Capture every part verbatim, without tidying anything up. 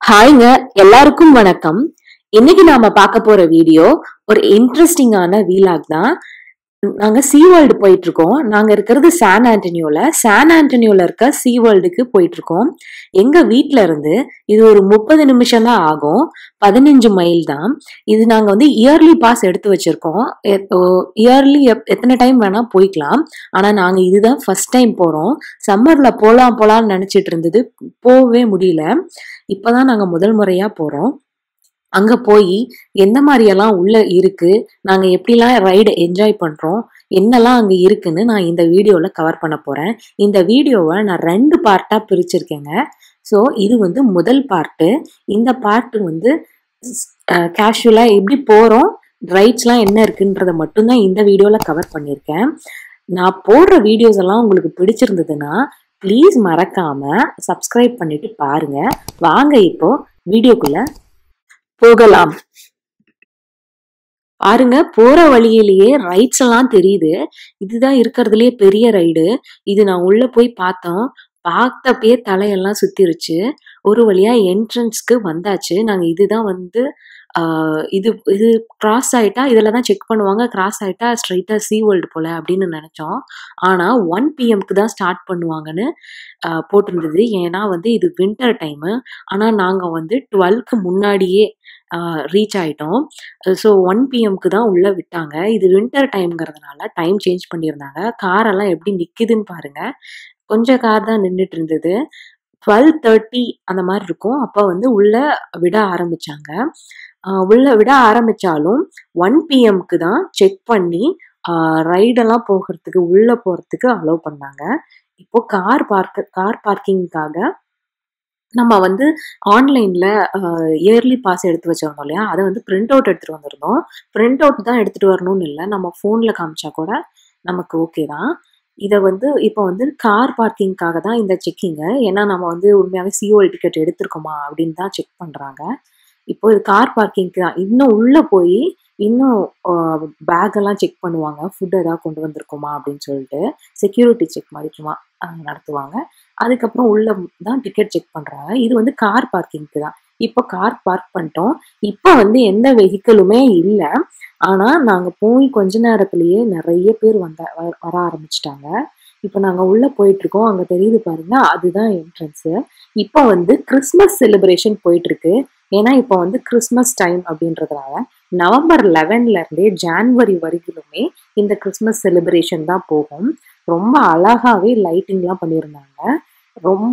ஹாய்ங்க, எல்லாருக்கும் வணக்கம். இன்னைக்கு நாம பார்க்க போற வீடியோ ஒரு இன்ட்ரெஸ்டிங்கான வீலாக் தான். நாங்க சீ வேர்ல்டு போயிட்டு இருக்கோம். நாங்க இருக்கிறது சான் ஆண்டனியோல. சான் ஆண்டனியோல இருக்க சீ வேர்ல்டுக்கு போயிட்டு இருக்கோம். எங்க வீட்ல இருந்து இது ஒரு முப்பது நிமிஷம் தான் ஆகும். பதினஞ்சு மைல் தான். இது நாங்க வந்து இயர்லி பாஸ் எடுத்து வச்சிருக்கோம். இயர்லி எத்தனை டைம் வேணா போய்க்கலாம். ஆனா நாங்க இதுதான் ஃபர்ஸ்ட் டைம் போறோம். சம்மர்ல போலாம் போலாம்னு நினைச்சிட்டு இருந்தது, போகவே முடியல. இப்பதான் நாங்க முதல் முறையா போறோம். அங்க போய் எந்த மாதிரி எல்லாம் உள்ள இருக்கு, நாங்க எப்படிலாம் ரைடு என்ஜாய் பண்றோம், என்னெல்லாம் அங்க இருக்குன்னு நான் இந்த வீடியோல கவர் பண்ண போறேன். இந்த வீடியோவை நான் ரெண்டு பார்ட்டா பிரிச்சிருக்கேங்க. ஸோ இது வந்து முதல் பார்ட்டு. இந்த பார்ட் வந்து கேஷுவலா எப்படி போறோம், ரைட்ஸ்லாம் என்ன இருக்குன்றத மட்டும்தான் இந்த வீடியோல கவர் பண்ணியிருக்கேன். நான் போடுற வீடியோஸ் எல்லாம் உங்களுக்கு பிடிச்சிருந்ததுன்னா ப்ளீஸ் மறக்காம சப்ஸ்கிரைப் பண்ணிட்டு பாருங்க. வாங்க இப்போ வீடியோக்குள்ள போகலாம். பாருங்க, போற வழியிலேயே ரைட்ஸ் எல்லாம் தெரியுது. இதுதான் இருக்கிறதுலயே பெரிய ரைடு. இது நான் உள்ள போய் பார்த்தோம். பார்த்தப்பயே தலையெல்லாம் சுத்திருச்சு. ஒரு வழியா என்ட்ரன்ஸ்க்கு வந்தாச்சு. நாங்க இதுதான் வந்து ஆஹ் இது இது கிராஸ் ஆயிட்டா இதுலதான் செக் பண்ணுவாங்க. கிராஸ் ஆயிட்டா ஸ்ட்ரைட்டா சீ வேர்ல்டு போல அப்படின்னு நினைச்சோம். ஆனா ஒன் பிஎம்க்கு தான் ஸ்டார்ட் பண்ணுவாங்கன்னு ஆஹ் போட்டிருந்தது. ஏன்னா வந்து இது வின்டர் டைமு. ஆனா நாங்க வந்து டுவெல்க்கு முன்னாடியே ரீச் ஆயிட்டோம். ஸோ ஒன் பிஎம்க்கு தான் உள்ள விட்டாங்க. இது வின்டர் டைம்ங்கிறதுனால டைம் சேஞ்ச் பண்ணியிருந்தாங்க. காரெல்லாம் எப்படி நிக்குதுன்னு பாருங்க. கொஞ்சம் கார் தான் நின்றுட்டு இருந்தது. டுவெல் தேர்ட்டி அந்த மாதிரி இருக்கும். அப்போ வந்து உள்ள விட ஆரம்பிச்சாங்க. உள்ள விட ஆரம்பிச்சாலும் ஒன் பிஎம்க்கு தான் செக் பண்ணி ரைடெல்லாம் போகிறதுக்கு உள்ள போறதுக்கு அலோவ் பண்ணாங்க. இப்போ கார் பார்க்க கார் பார்க்கிங்காக நம்ம வந்து ஆன்லைன்ல இயர்லி பாஸ் எடுத்து வச்சிருந்தோம் இல்லையா, அதை வந்து பிரிண்ட் அவுட் எடுத்துட்டு வந்திருந்தோம். பிரிண்ட் அவுட் தான் எடுத்துட்டு வரணும்னு இல்லை, நம்ம ஃபோன்ல காமிச்சா கூட நமக்கு ஓகே தான். இதை வந்து இப்போ வந்து கார் பார்க்கிங்காக தான் இந்த செக்கிங்கு. ஏன்னா நம்ம வந்து உண்மையாகவே சிஓஎல் டிக்கெட் எடுத்திருக்கோமா அப்படின்னு தான் செக் பண்ணுறாங்க. இப்போ இது கார் பார்க்கிங்க்கு தான். இன்னும் உள்ளே போய் இன்னும் பேக்கெல்லாம் செக் பண்ணுவாங்க, ஃபுட் ஏதாவது கொண்டு வந்திருக்கோமா அப்படின்னு சொல்லிட்டு செக்யூரிட்டி செக் மாதிரி சும்மா நடத்துவாங்க. அதுக்கப்புறம் உள்ள தான் டிக்கெட் செக் பண்ணுறாங்க. இது வந்து கார் பார்க்கிங்க்கு தான். இப்போ கார் பார்க் பண்ணிட்டோம். இப்போ வந்து எந்த வெஹிக்கிளுமே இல்லை. ஆனால் நாங்கள் போய் கொஞ்ச நேரத்துலேயே நிறைய பேர் வந்த வர ஆரம்பிச்சிட்டாங்க. இப்போ நாங்கள் உள்ளே போயிட்டுருக்கோம். அங்கே தெரியுது பாருங்க, அதுதான் என்ட்ரன்ஸு. இப்போ வந்து கிறிஸ்மஸ் செலிப்ரேஷன் போயிட்டுருக்கு. ஏன்னா இப்போ வந்து கிறிஸ்மஸ் டைம் அப்படின்றதுனால நவம்பர் லெவன்லேருந்தே ஜான்வரி வரைக்குமே இந்த கிறிஸ்மஸ் செலிப்ரேஷன் தான் போகும். ரொம்ப அழகாகவே லைட்டிங்லாம் பண்ணியிருந்தாங்க. ரொம்ப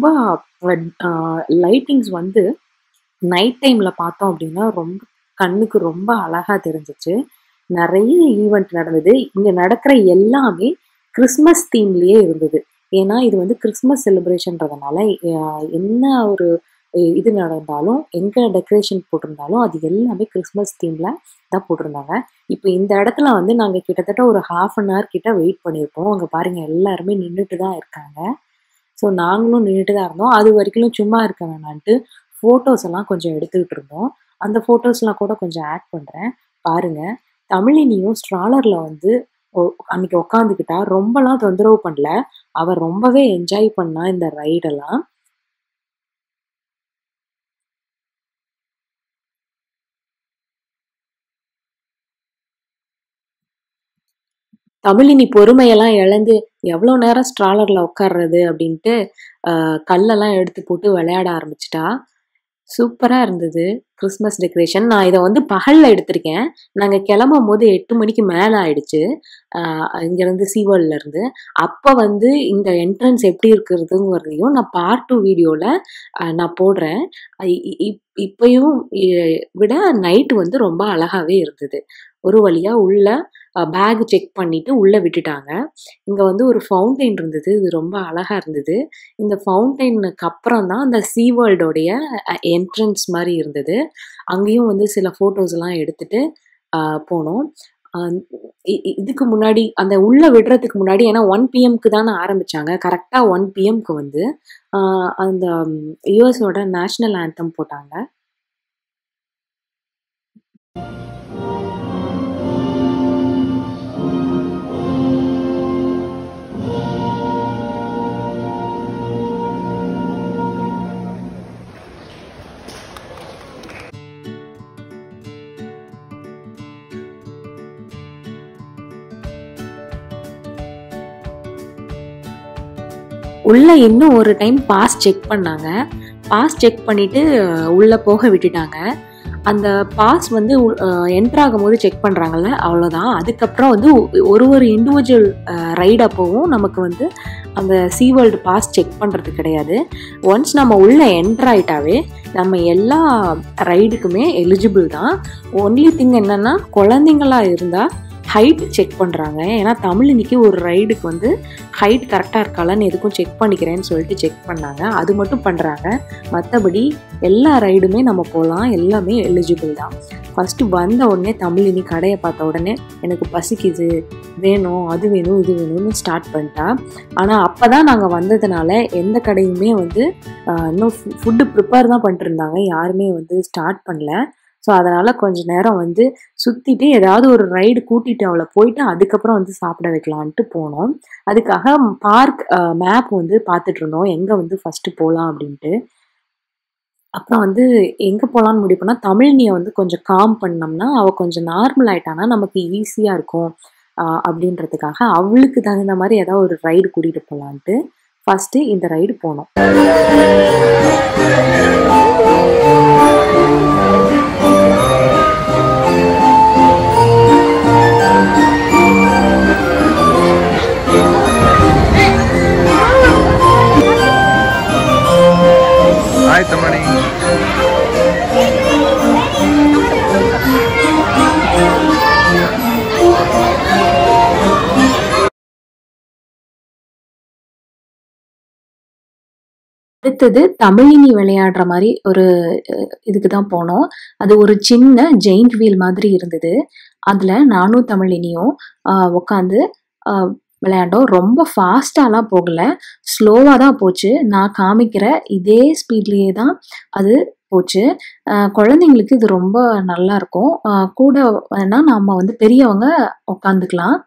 லைட்டிங்ஸ் வந்து நைட் டைமில் பார்த்தோம் அப்படின்னா ரொம்ப கண்ணுக்கு ரொம்ப அழகாக தெரிஞ்சிச்சு. நிறைய ஈவெண்ட் நடந்தது. இங்கே நடக்கிற எல்லாமே கிறிஸ்மஸ் தீம்லேயே இருந்தது. ஏன்னா இது வந்து கிறிஸ்மஸ் செலிப்ரேஷன்றதுனால என்ன ஒரு இது நடந்தாலும், எங்கே டெக்கரேஷன் போட்டிருந்தாலும் அது எல்லாமே கிறிஸ்மஸ் தீமில் தான் போட்டிருந்தாங்க. இப்போ இந்த இடத்துல வந்து நாங்கள் கிட்டத்தட்ட ஒரு ஹாஃப் அன் ஹவர் கிட்ட வெயிட் பண்ணியிருப்போம். அங்கே பாருங்கள், எல்லாருமே நின்றுட்டு தான் இருக்காங்க. ஸோ நாங்களும் நின்றுட்டு தான் இருந்தோம். அது வரைக்கும் சும்மா இருக்க வேணான்ட்டு ஃபோட்டோஸ் எல்லாம் கொஞ்சம் எடுத்துக்கிட்டு இருந்தோம். அந்த ஃபோட்டோஸ்லாம் கூட கொஞ்சம் ஆட் பண்ணுறேன் பாருங்கள். தமிழினியும் ஸ்ட்ராலரில் வந்து அன்னைக்கு உக்காந்துக்கிட்டா, ரொம்பலாம் தொந்தரவு பண்ணல. அவர் ரொம்பவே என்ஜாய் பண்ணா இந்த ரைடெல்லாம். தமிழினி பொறுமையெல்லாம் இழந்து எவ்வளோ நேரம் ஸ்ட்ராலரில் உட்கார்றது அப்படின்ட்டு கல்லெல்லாம் எடுத்து போட்டு விளையாட ஆரம்பிச்சிட்டா. சூப்பராக இருந்தது கிறிஸ்மஸ் டெக்கரேஷன். நான் இதை வந்து பகலில் எடுத்திருக்கேன். நாங்கள் கிளம்பும் போது எட்டு மணிக்கு மேலே ஆயிடுச்சு இங்கேருந்து சீவேர்ல்ட்லேருந்து. அப்போ வந்து இந்த என்ட்ரன்ஸ் எப்படி இருக்கிறதுங்கிறதையும் நான் பார்ட் டூ வீடியோவில் நான் போடுறேன். இப்பயும் விட நைட்டு வந்து ரொம்ப அழகாகவே இருந்தது. ஒரு வழியாக உள்ள பேக் செக் பண்ணிட்டு உள்ளே விட்டுட்டாங்க. இங்கே வந்து ஒரு ஃபவுண்டைன் இருந்தது. இது ரொம்ப அழகாக இருந்தது. இந்த ஃபவுண்டைனுக்கு அப்புறம் தான் அந்த சீ வேர்ல்டோடைய என்ட்ரன்ஸ் மாதிரி இருந்தது. அங்கேயும் வந்து சில ஃபோட்டோஸ் எல்லாம் எடுத்துட்டு போனோம். இதுக்கு முன்னாடி அந்த உள்ள விடுறதுக்கு முன்னாடி, ஏன்னா ஒன் பிஎம்க்கு தானே ஆரம்பிச்சாங்க. கரெக்டாக ஒன் பிஎம்க்கு வந்து அந்த யூஎஸோட நேஷ்னல் ஆந்தம் போட்டாங்க. உள்ள இன்னும் ஒரு டைம் பாஸ் செக் பண்ணாங்க. பாஸ் செக் பண்ணிட்டு உள்ள போக விட்டுட்டாங்க. அந்த பாஸ் வந்து என்டர் ஆகும்போது செக் பண்ணுறாங்கல்ல, அவ்வளோதான். அதுக்கப்புறம் வந்து ஒரு ஒரு இண்டிவிஜுவல் ரைடு அப்போவும் நமக்கு வந்து அந்த சீ வேர்ல்டு பாஸ் செக் பண்ணுறது கிடையாது. ஒன்ஸ் நம்ம உள்ளே என்டர் ஆகிட்டாவே நம்ம எல்லா ரைடுக்குமே எலிஜிபிள் தான். ஒன்லி திங் என்னென்னா குழந்தைங்களா இருந்தால் ஹைட் செக் பண்ணுறாங்க. ஏன்னா தமிழ் இன்னைக்கு ஒரு ரைடுக்கு வந்து ஹைட் கரெக்டாக இருக்காளான்னு எதுக்கும் செக் பண்ணிக்கிறேன்னு சொல்லிட்டு செக் பண்ணாங்க. அது மட்டும் பண்ணுறாங்க. மற்றபடி எல்லா ரைடுமே நம்ம போகலாம், எல்லாமே எலிஜிபிள் தான். ஃபஸ்ட்டு வந்த உடனே தமிழ் இனி கடையை பார்த்த உடனே எனக்கு பசிக்குது, வேணும், அது வேணும், இது வேணும்னு ஸ்டார்ட் பண்ணிட்டா. ஆனால் அப்போ தான் நாங்கள் வந்ததுனால எந்த கடையுமே வந்து இன்னும் ஃபுட்டு ப்ரிப்பேர் தான் பண்ணிட்டு இருந்தாங்க, யாருமே வந்து ஸ்டார்ட் பண்ணல. ஸோ அதனால் கொஞ்சம் நேரம் வந்து சுற்றிட்டு ஏதாவது ஒரு ரைடு கூட்டிகிட்டு அவளை போயிட்டு அதுக்கப்புறம் வந்து சாப்பிட வைக்கலான்ட்டு போனோம். அதுக்காக பார்க் மேப் வந்து பார்த்துட்டு இருந்தோம், எங்கே வந்து ஃபஸ்ட்டு போகலாம் அப்படின்ட்டு. அப்புறம் வந்து எங்கே போகலான்னு முடிவு பண்ணால் தமிழ்னியை வந்து கொஞ்சம் காம் பண்ணோம்னா அவள் கொஞ்சம் நார்மல் ஆகிட்டானா நமக்கு ஈஸியாக இருக்கும் அப்படின்றதுக்காக அவளுக்கு தகுந்த மாதிரி ஏதாவது ஒரு ரைடு கூட்டிகிட்டு போகலான்ட்டு ஃபஸ்ட்டு இந்த ரைடு போனோம். அடுத்தது தமிழினி விளையாடுற மாதிரி ஒரு இதுக்கு தான் போனோம். அது ஒரு சின்ன ஜெயிண்ட் வீல் மாதிரி இருந்தது. அதில் நானும் தமிழினியும் உட்காந்து விளையாண்டோம். ரொம்ப ஃபாஸ்ட்டாலாம் போகல, ஸ்லோவாக தான் போச்சு. நான் காமிக்கிற இதே ஸ்பீட்லேயே தான் அது போச்சு. குழந்தைங்களுக்கு இது ரொம்ப நல்லா இருக்கும். கூட வேணா நம்ம வந்து பெரியவங்க உட்காந்துக்கலாம்.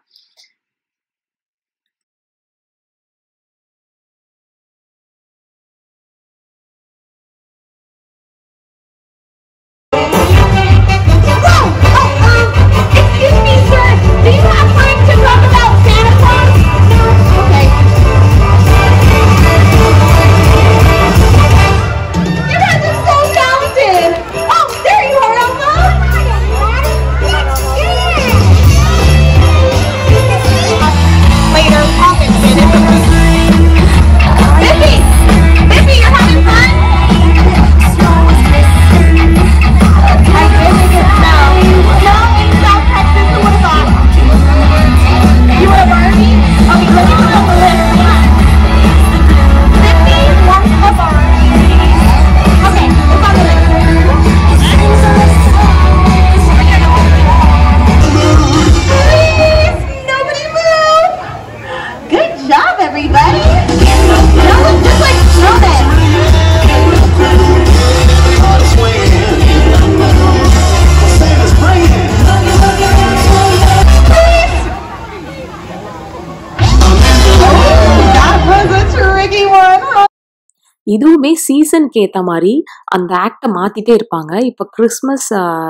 இதுவுமே சீசனுக்கு ஏற்ற மாதிரி அந்த ஆக்டை மாற்றிட்டே இருப்பாங்க. இப்போ கிறிஸ்மஸ்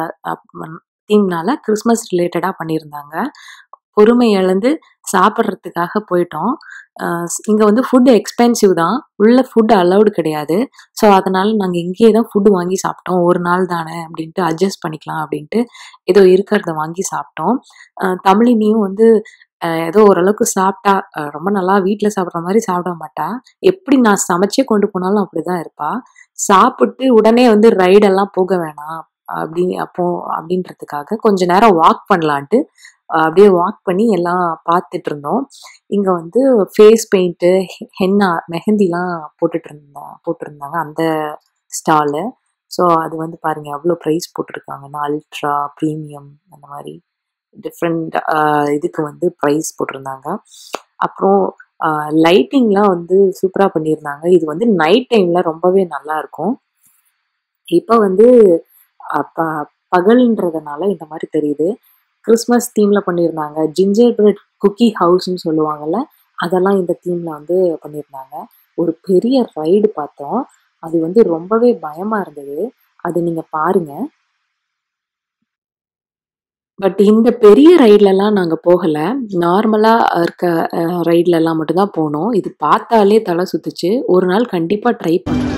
தீம்னால கிறிஸ்மஸ் ரிலேட்டடாக பண்ணியிருந்தாங்க. பொறுமை இழந்து சாப்பிட்றதுக்காக போயிட்டோம். இங்கே வந்து ஃபுட்டு எக்ஸ்பென்சிவ் தான், உள்ள ஃபுட்டு அலௌடு கிடையாது. ஸோ அதனால் நாங்கள் இங்கேயே தான் ஃபுட்டு வாங்கி சாப்பிட்டோம். ஒரு நாள் தானே அப்படின்ட்டு அட்ஜஸ்ட் பண்ணிக்கலாம் அப்படின்ட்டு ஏதோ இருக்கிறத வாங்கி சாப்பிட்டோம். தமிழினியும் வந்து ஏதோ ஓரளவுக்கு சாப்பிட்டா, ரொம்ப நல்லா வீட்டில் சாப்பிட்ற மாதிரி சாப்பிட மாட்டா. எப்படி நான் சமைச்சே கொண்டு போனாலும் அப்படிதான் இருப்பா. சாப்பிட்டு உடனே வந்து ரைடெல்லாம் போக வேணாம் அப்படி அப்போ அப்படின்றதுக்காக கொஞ்ச நேரம் வாக் பண்ணலான்ட்டு அப்படியே வாக் பண்ணி எல்லாம் பார்த்துட்டு இருந்தோம். இங்கே வந்து ஃபேஸ் பெயிண்ட்டு, ஹென்னா, மெஹந்திலாம் போட்டுட்டு இருந்தா போட்டிருந்தாங்க அந்த ஸ்டாலு. ஸோ அது வந்து பாருங்கள் எவ்வளோ ப்ரைஸ் போட்டிருக்காங்கன்னா, அல்ட்ரா ப்ரீமியம் அந்த மாதிரி டிஃப்ரெண்ட் இதுக்கு வந்து ப்ரைஸ் போட்டிருந்தாங்க. அப்புறம் லைட்டிங்லாம் வந்து சூப்பராக பண்ணியிருந்தாங்க. இது வந்து நைட் டைமில் ரொம்பவே நல்லாயிருக்கும். இப்போ வந்து ப பகல்ன்றதுனால இந்த மாதிரி தெரியுது. கிறிஸ்மஸ் தீமில் பண்ணியிருந்தாங்க. ஜிஞ்சர் பிரெட் குக்கி ஹவுஸ்ன்னு சொல்லுவாங்கள்ல, அதெல்லாம் இந்த தீமில் வந்து பண்ணியிருந்தாங்க. ஒரு பெரிய ரைடு பார்த்தோம். அது வந்து ரொம்பவே பயமாக இருந்தது. அது நீங்கள் பாருங்கள். பட் இந்த பெரிய ரைட்லலாம் நாங்க போகல. நார்மலா இருக்க அ ரைட்லலாம் மட்டும் தான் போனோம். இது பார்த்தாலே தல சுத்துச்சு. ஒரு நாள் கண்டிப்பா ட்ரை பண்ணணும்.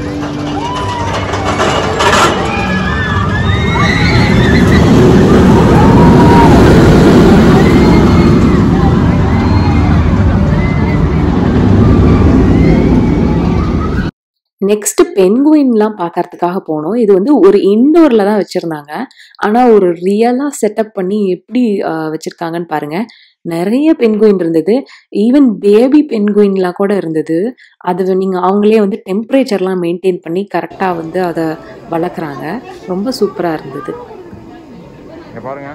நெக்ஸ்ட் பென்குயின்லாம் பார்க்கறதுக்காக போனோம். இது வந்து ஒரு இன்டோர்ல தான் வச்சிருந்தாங்க. ஆனா ஒரு ரியலா செட்டப் பண்ணி எப்படி அ வச்சிருக்காங்கன்னு பாருங்க. நெறைய பென்குயின் இருந்தது. ஈவன் பேபி பென்குயின்லாம் கூட இருந்தது. அது நீங்க அவங்களே வந்து டெம்பரேச்சர்லாம் மெயின்டெயின் பண்ணி கரெக்ட்டா வந்து அத வளர்க்குறாங்க. ரொம்ப சூப்பரா இருந்தது. இங்க பாருங்க.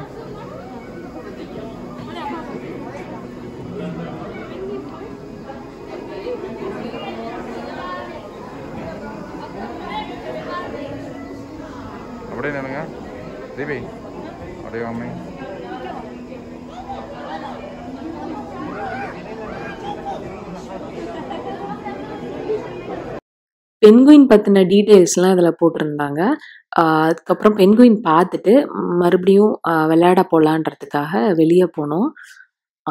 அப்படியே நின்னுங்க. தீபி அப்படியே வாங்க. பென்குயின் பத்தின டீட்டெயில்ஸ்லாம் இதுல போட்டிருந்தாங்க. அ அதுக்கப்புறம் பென்குயின் பார்த்துட்டு மறுபடியும் அ விளையாட போலான்றதுக்காக வெளிய போனோம். அ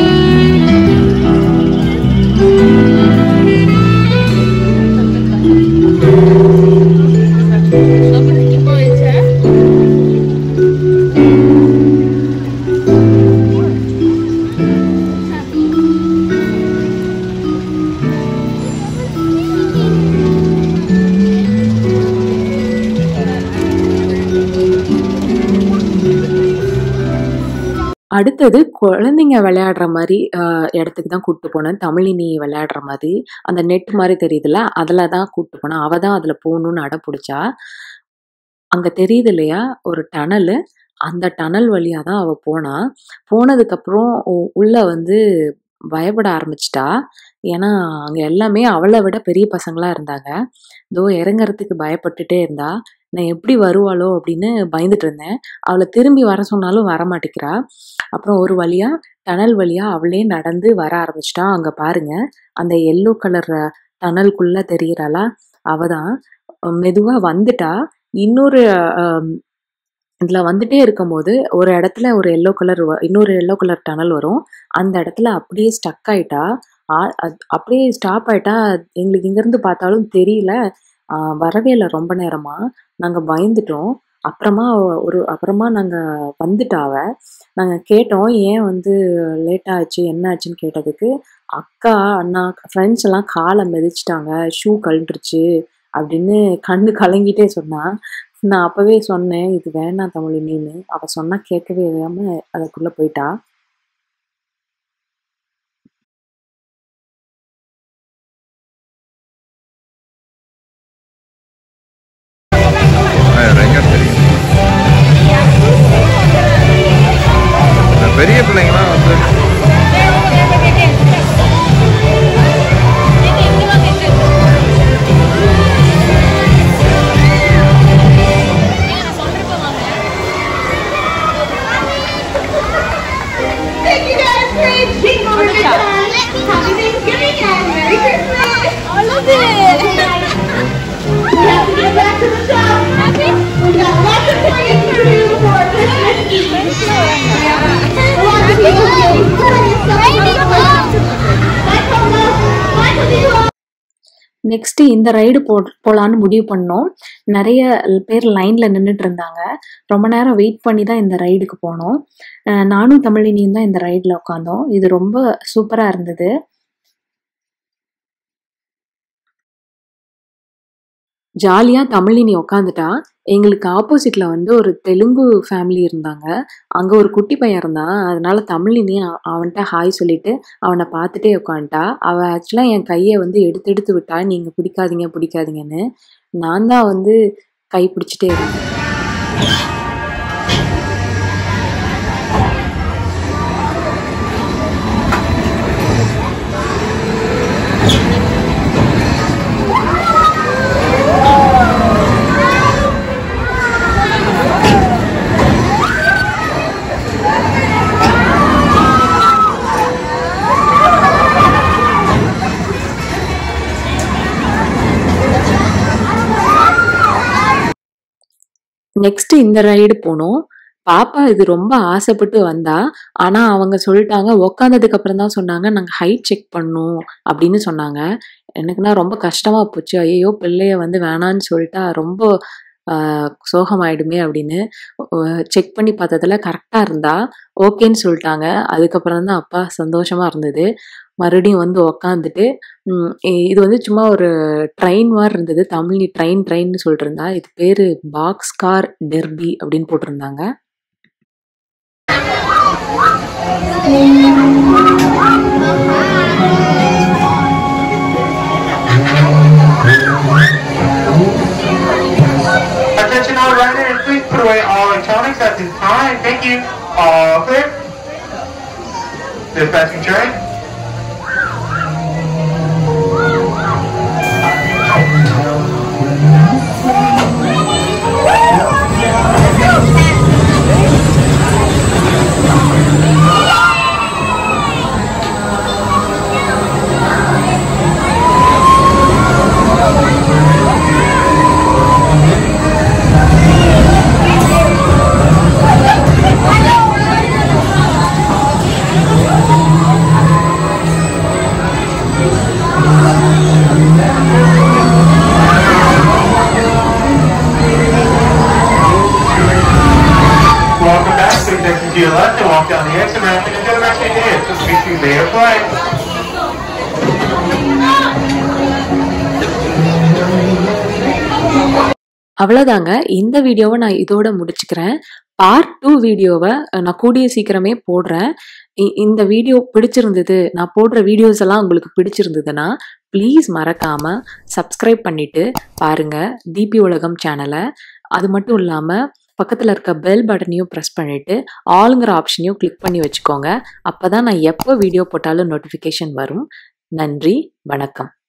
அடுத்தது குழந்தைங்க விளையாடுற மாரி அ இடத்துக்கு தான் கூட்டு போனேன். தமிழினி விளையாடுற மாரி. அந்த நெட் மாரி தெரியுதுல்ல, அதுல தான் கூட்டு போனேன். அவ தான் அதுல போணும்னு அடம் புடிச்சா. அங்க தெரியுது இல்லையா? ஒரு டனலு. அந்த டனல் வழியா தான் அவ போனா. போனதுக்கப்புறம் உ உள்ள வந்து பயப்பட ஆரம்பிச்சுட்டா. ஏன்னா, அங்க எல்லாமே அவள விட பெரிய பசங்களா இருந்தாங்க. இதோ இறங்கறதுக்கு பயப்பட்டுட்டே இருந்தா. நான் எப்படி வருவாளோ அப்படின்னு பயந்துட்டு இருந்தேன். அவள திரும்பி வர சொன்னாலும் வரமாட்டேங்கிறா. அப்புறம் ஒரு வழியா டனல் வழியா அவளே நடந்து வர ஆரம்பிச்சுட்டா. அங்க பாருங்க. அந்த எல்லோ கலர் டனலுக்குள்ள தெரியிறாளா? அவ தான். மெதுவா வந்துட்டா. இன்னொரு அ இதுல வந்துட்டே இருக்கும்போது, ஒரு இடத்துல ஒரு எல்லோ கலர் வ இன்னொரு எல்லோ கலர் டனல் வரும். அந்த இடத்துல அப்படியே ஸ்டக் ஆயிட்டா. ஆ அத் அப்படியே ஸ்டாப் ஆயிட்டா. எங்களுக்கு இங்கருந்து பார்த்தாலும் தெரியல. அ வரவே இல்ல ரொம்ப நேரமா. நாங்க பயந்துட்டோம். அப்புறமா ஒரு அப்புறமா நாங்க வந்துட்டா அவ. நாங்க கேட்டோம், "ஏன் வந்து லேட் ஆச்சு? என்ன ஆச்சுன்னு?" கேட்டதுக்கு, "அக்கா, அண்ணா, ஃப்ரெண்ட்ஸ் எல்லாம் கால மிதிச்சுட்டாங்க. ஷூ கழண்டுருச்சு." அப்படின்னு கண்ணு கலங்கிட்டே சொன்னா. நான் அப்பவே சொன்னேன், "இது வேண்டாம் தமிழினின்னு." அவ சொன்னா கேட்கவே இல்லாம அதுக்குள்ள போயிட்டா. பெரிய பிள்ளைங்கலாம் வந்து நெக்ஸ்ட் இந்த ரைடு போ போலான்னு முடிவு பண்ணோம். நெறைய பேர் லைன்ல நின்னுட்டு இருந்தாங்க. ரொம்ப நேரம் வெயிட் பண்ணி தான் இந்த ரைடுக்கு போனோம். அ நானும் தமிழினியும் தான் இந்த ரைடுல உட்காந்தோம். இது ரொம்ப சூப்பரா இருந்தது. ஜாலியா தமிழினி உட்காந்துட்டா. எங்களுக்கு ஆப்போசிட்ல வந்து ஒரு தெலுங்கு ஃபேமிலி இருந்தாங்க. அங்க ஒரு குட்டி பையன் இருந்தான். அதனால தமிழினி அ அவன்ட்ட ஹாய் சொல்லிட்டு அவன பார்த்துட்டே உட்காந்துட்டா. அவ ஆக்சுவலா என் கைய வந்து எடுத்து எடுத்து விட்டா. நீங்க பிடிக்காதீங்க பிடிக்காதீங்கன்னு. நான் தான் வந்து கை பிடிச்சுட்டே இருந்தேன். நெக்ஸ்ட் இந்த ரைடு போனோம். பாப்பா இது ரொம்ப ஆசைப்பட்டு வந்தா. ஆனா அவங்க சொல்லிட்டாங்க, உட்காந்ததுக்கு அப்புறம் தான் சொன்னாங்க, "நாங்க ஹைட் செக் பண்ணோம்" அப்படின்னு சொன்னாங்க. எனக்குன்னா ரொம்ப கஷ்டமா போச்சு. ஐயய்யோ! பிள்ளைய வந்து வேணான்னு சொல்ட்டா ரொம்ப அ சோகமாயிடுமே அப்படின்னு. அ செக் பண்ணி பார்த்ததுல கரெக்ட்டா இருந்தா. ஓகேன்னு சொல்ட்டாங்க. அதுக்கப்புறம் தான் அப்பா சந்தோஷமா இருந்தது. மறுபடியும் வந்து உட்காந்துட்டு, ம் இது வந்து சும்மா ஒரு ட்ரெயின் மாரி இருந்தது. தமிழ்ல ட்ரெயின் ட்ரெயின்னு சொல்லிட்டுருந்தா. இது பேரு பாக்ஸ் கார் டெர்பி அப்படின்னு போட்டிருந்தாங்க. Attention all riders, please put away all electronics at this time. Thank you. All clear. Dispatching train. Welcome back. Please exit to your left and walk down the exit ramp and enjoy the rest of your day. This is B C Layer Flight. அவ்வளோதாங்க. இந்த வீடியோவ நான் இதோட முடிச்சுக்கிறேன். Part two வீடியோவ நான் கூடிய சீக்கிரமே போடுறேன். இ இந்த வீடியோ பிடிச்சிருந்தது, நான் போடுற வீடியோஸ் எல்லாம் உங்களுக்கு பிடிச்சிருந்ததுன்னா, ப்ளீஸ் மறக்காம சப்ஸ்கிரைப் பண்ணிட்டு பாருங்க டிபி உலகம் சேனல. அது மட்டும் இல்லாம பக்கத்துல இருக்க பெல் பட்டனையும் பிரஸ் பண்ணிட்டு, ஆல்ங்கிற ஆப்ஷனையும் கிளிக் பண்ணி வச்சுக்கோங்க. அப்பதான் நான் எப்போ வீடியோ போட்டாலும் நோட்டிஃபிகேஷன் வரும். நன்றி, வணக்கம்.